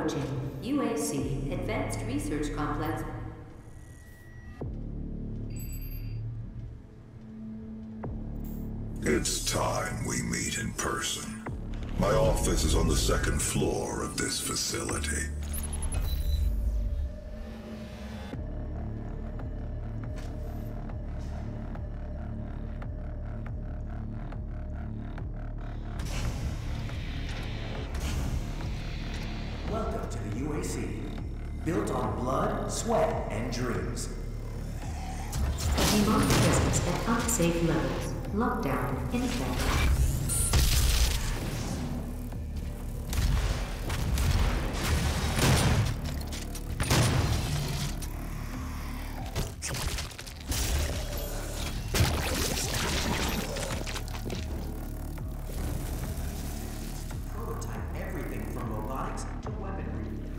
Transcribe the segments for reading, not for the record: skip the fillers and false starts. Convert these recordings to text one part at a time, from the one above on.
Approaching UAC Advanced Research Complex. It's time we meet in person. My office is on the second floor of this facility. Welcome to the UAC. Built on blood, sweat, and dreams. Demonic presence at unsafe levels. Lockdown in effect. Prototype everything from robotics to weaponry.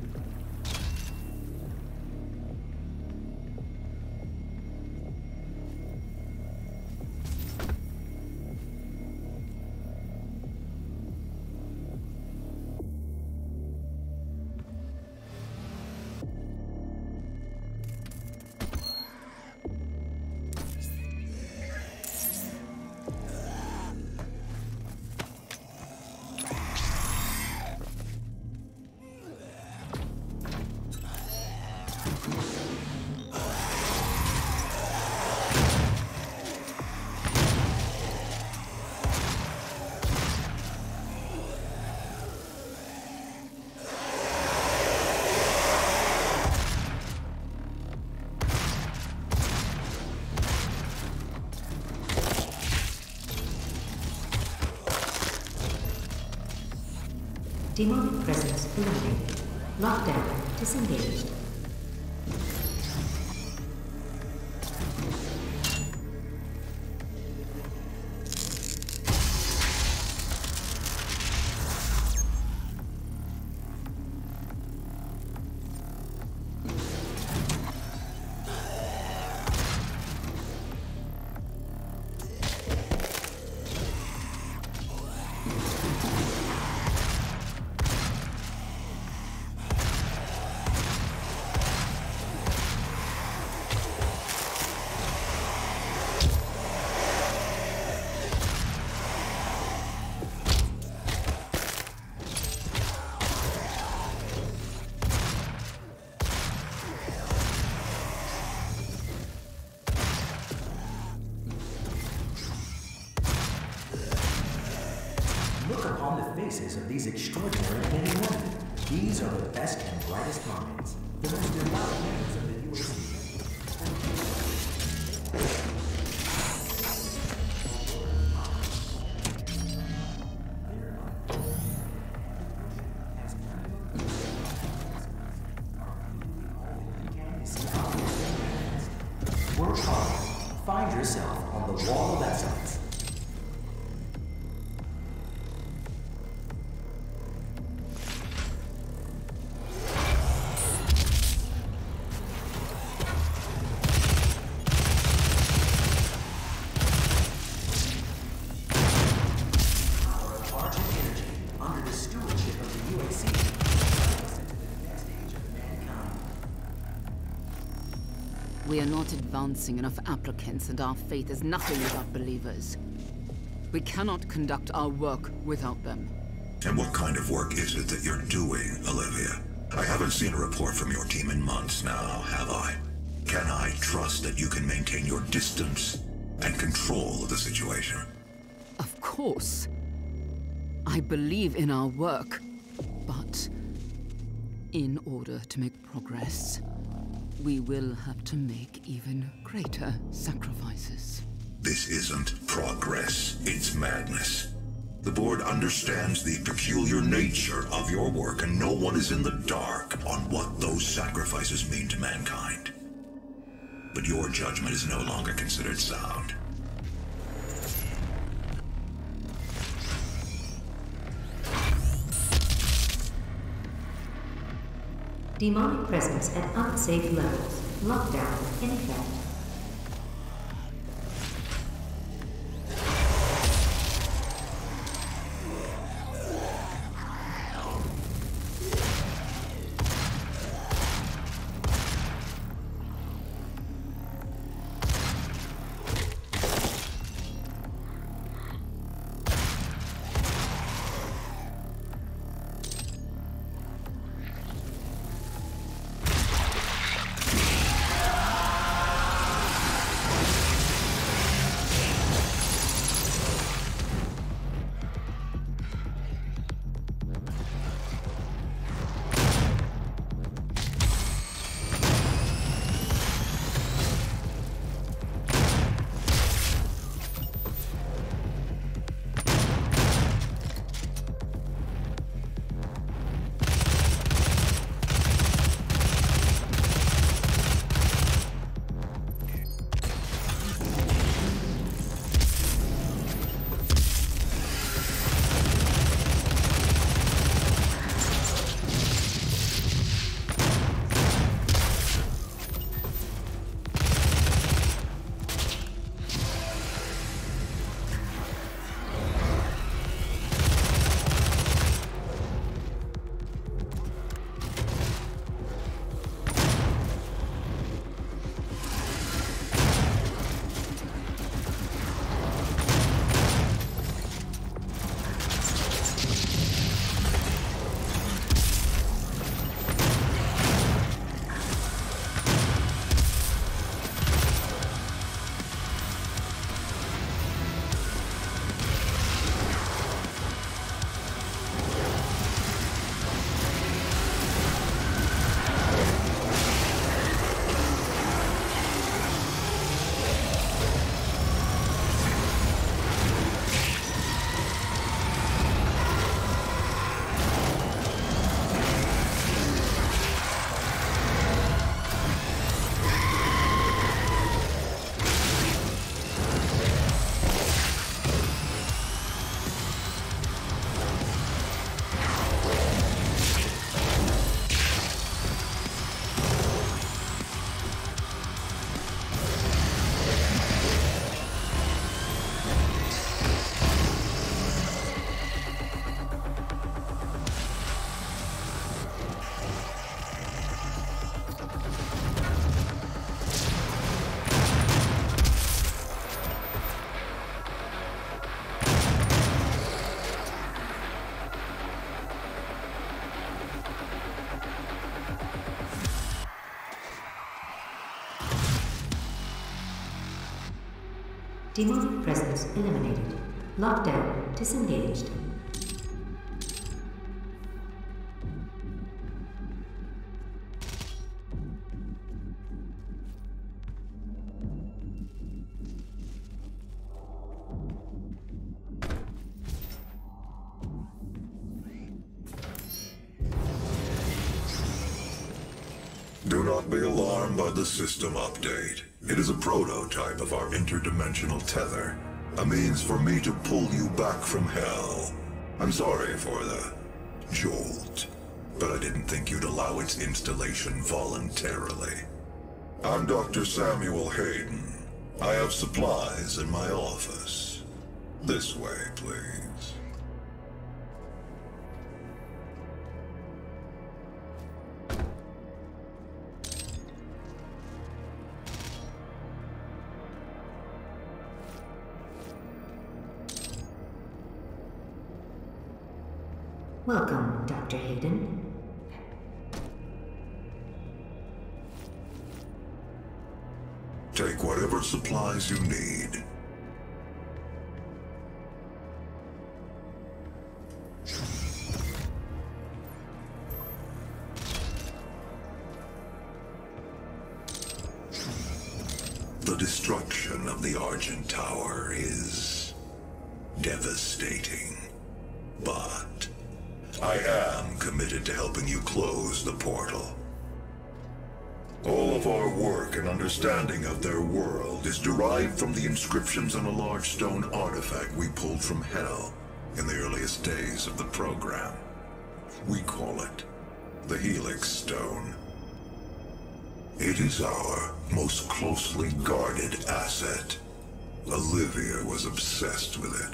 Demonic presence eliminated. Lockdown disengaged. Look upon the faces of these extraordinary men and women. These are the best and brightest minds, the most devout members of the UAC. Work hard. Find yourself on the wall of excellence. Argent energy under the stewardship of the UAC takes us into the next age of mankind. We are not advancing enough applicants, and our faith is nothing without believers. We cannot conduct our work without them. And what kind of work is it that you're doing, Olivia? I haven't seen a report from your team in months now, have I? Can I trust that you can maintain your distance and control of the situation? Of course. I believe in our work, but in order to make progress, we will have to make even greater sacrifices. This isn't progress, it's madness. The board understands the peculiar nature of your work, and no one is in the dark on what those sacrifices mean to mankind. But your judgment is no longer considered sound. Demonic presence at unsafe levels. Lockdown in effect. Demonic presence eliminated. Lockdown disengaged. Do not be alarmed by the system update. It is a prototype of our interdimensional tether. A means for me to pull you back from hell. I'm sorry for the jolt, but I didn't think you'd allow its installation voluntarily. I'm Dr. Samuel Hayden. I have supplies in my office. This way, please. Welcome, Dr. Hayden. Take whatever supplies you need. The destruction of the Argent Tower is devastating, but I am committed to helping you close the portal. All of our work and understanding of their world is derived from the inscriptions on a large stone artifact we pulled from Hell in the earliest days of the program. We call it the Helix Stone. It is our most closely guarded asset. Olivia was obsessed with it.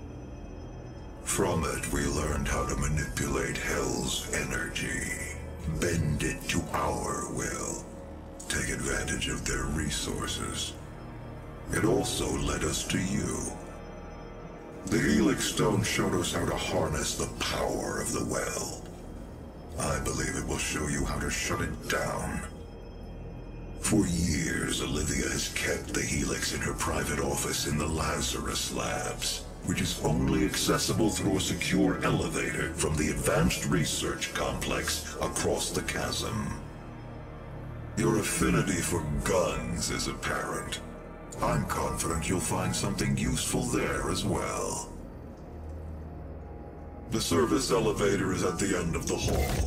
From it, we learned how to manipulate Hell's energy, bend it to our will, take advantage of their resources. It also led us to you. The Helix Stone showed us how to harness the power of the well. I believe it will show you how to shut it down. For years, Olivia has kept the Helix in her private office in the Lazarus Labs, which is only accessible through a secure elevator from the Advanced Research Complex across the chasm. Your affinity for guns is apparent. I'm confident you'll find something useful there as well. The service elevator is at the end of the hall.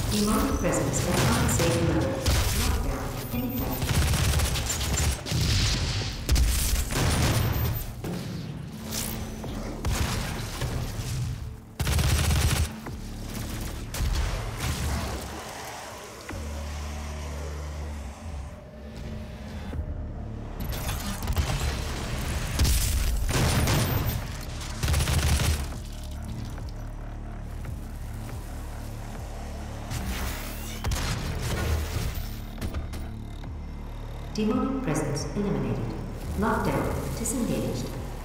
Demonic presence at unsafe levels. Lockdown in effect. Demonic presence eliminated. Lockdown disengaged.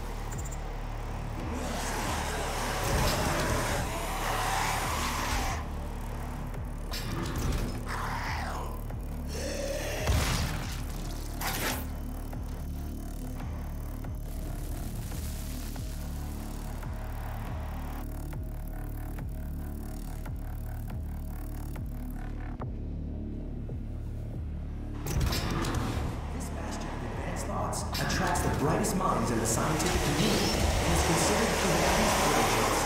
Attracts the brightest minds in the scientific community and is considered humanity's braintrust.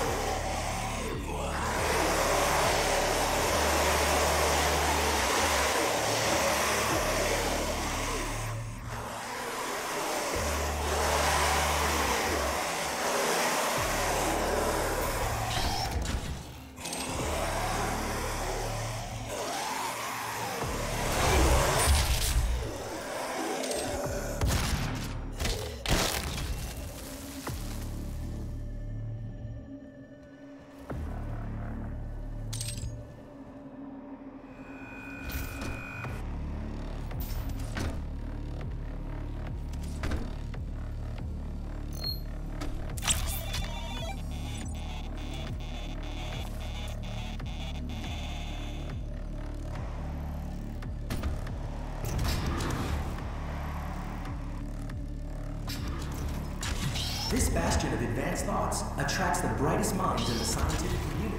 This bastion of advanced thoughts attracts the brightest minds in the scientific community.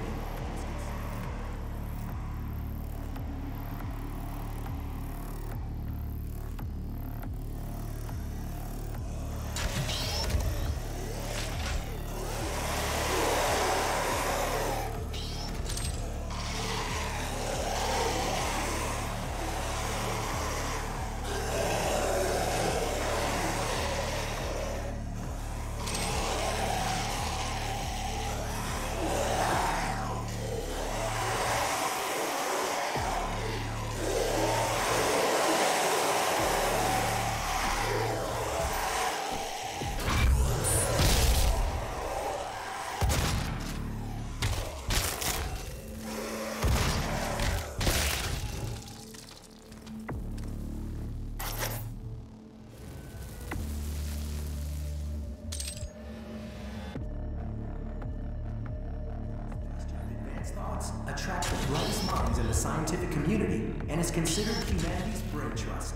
Attracts the brightest minds in the scientific community and is considered humanity's brain trust.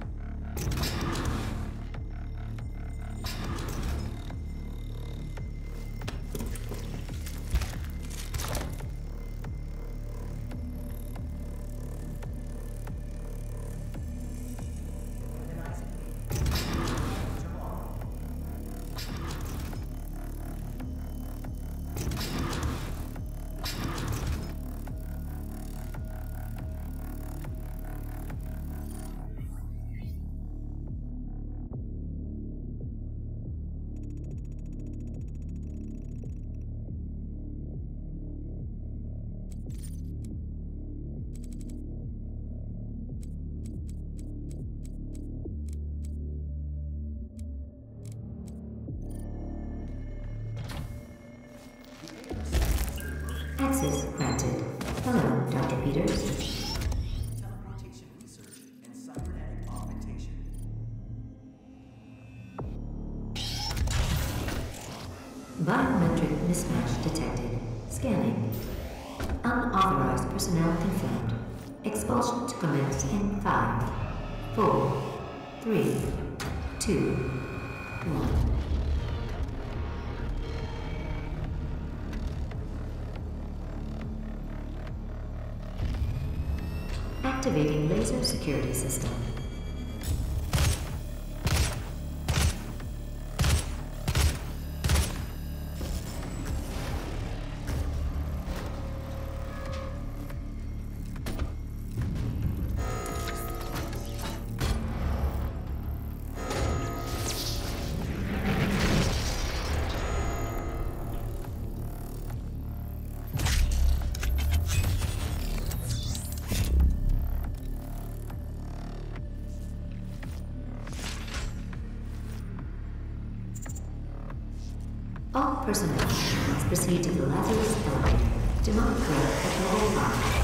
Access granted. Hello, Dr. Peters. Teleportation research and cybernetic augmentation. Biometric mismatch detected. Scanning. Unauthorized personnel confirmed. Expulsion to commence in 5, 4, 3, 2, 1. Activating laser security system. personnel, please proceed to the Lazarus Labs. Demonic threat at level 5.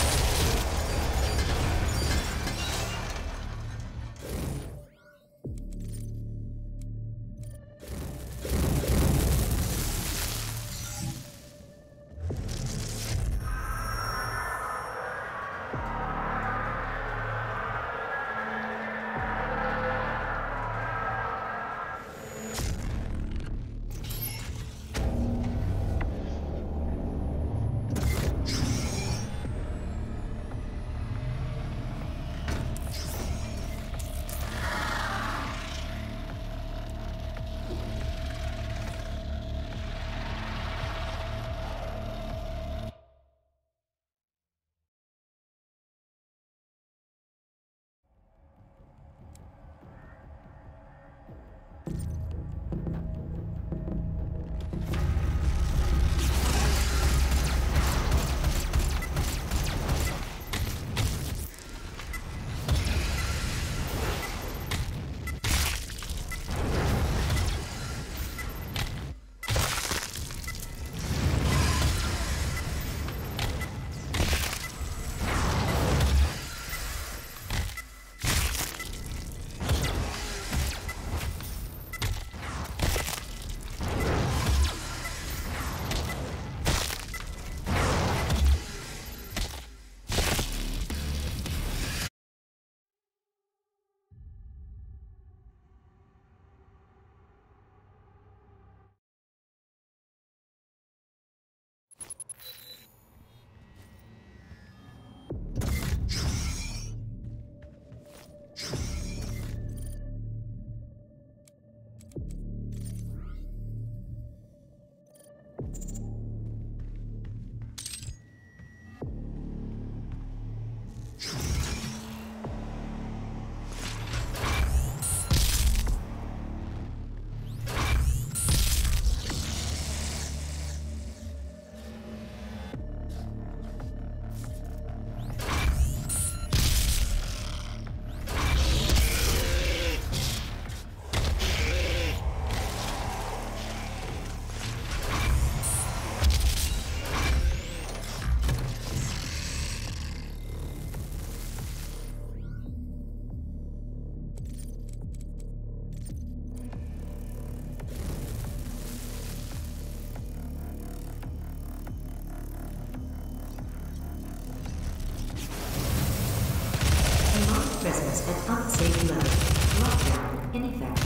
Presence at unsafe level. Lockdown in effect.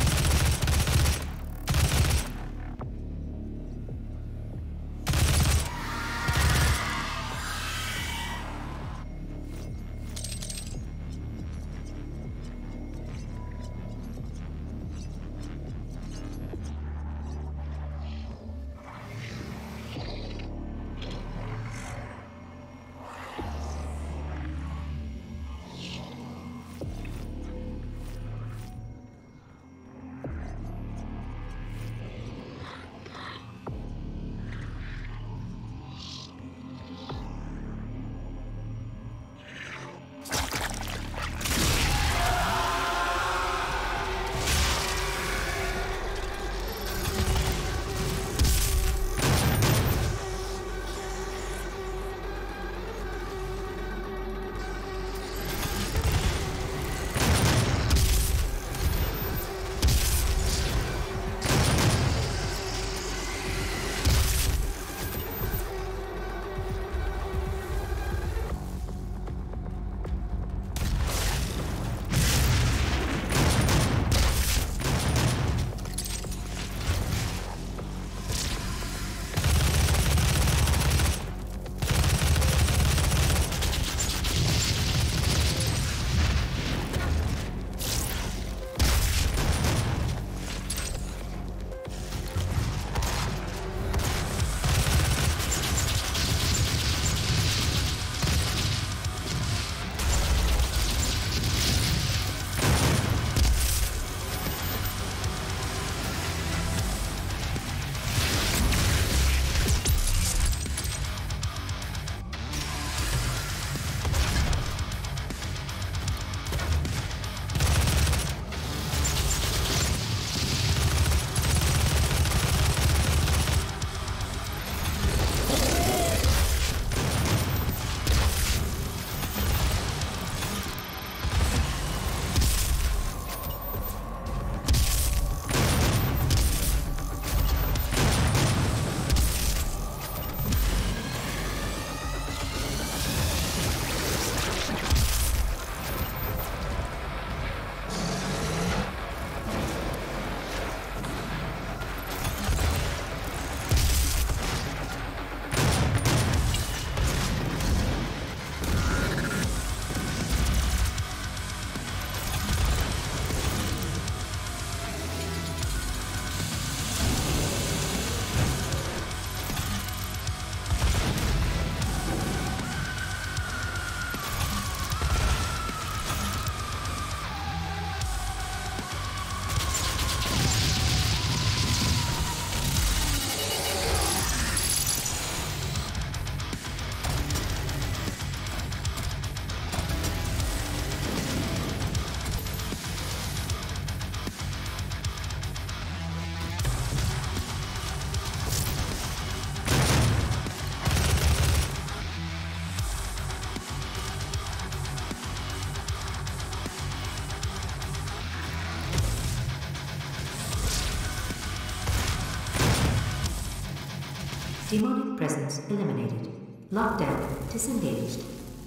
Demonic presence eliminated. Lockdown disengaged.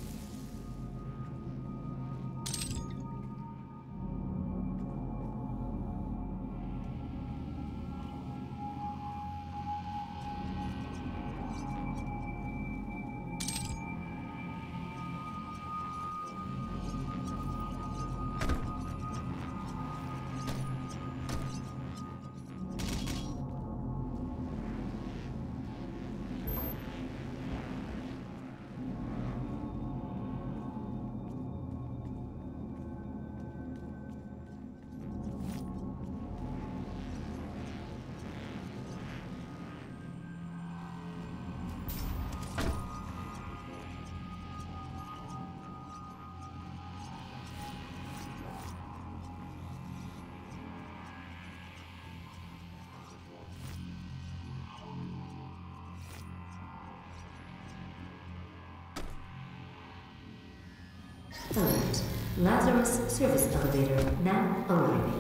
Alert. Lazarus service elevator now arriving.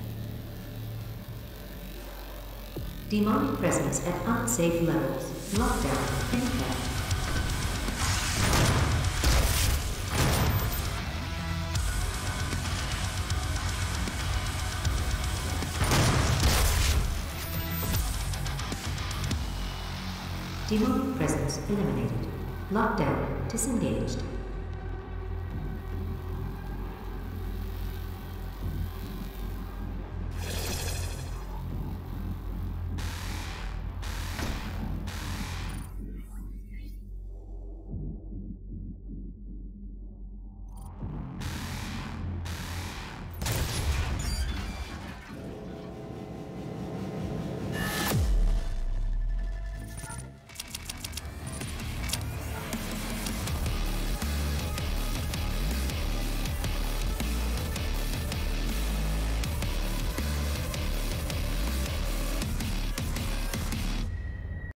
Demonic presence at unsafe levels. Lockdown in effect. Demonic presence eliminated. Lockdown disengaged.